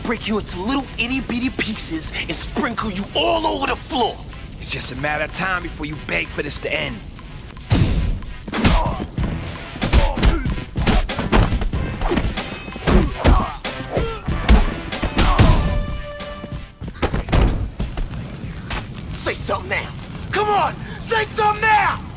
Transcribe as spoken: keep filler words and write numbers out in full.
break you into little itty-bitty pieces and sprinkle you all over the floor. It's just a matter of time before you beg for this to end. Say something now. Come on, say something now!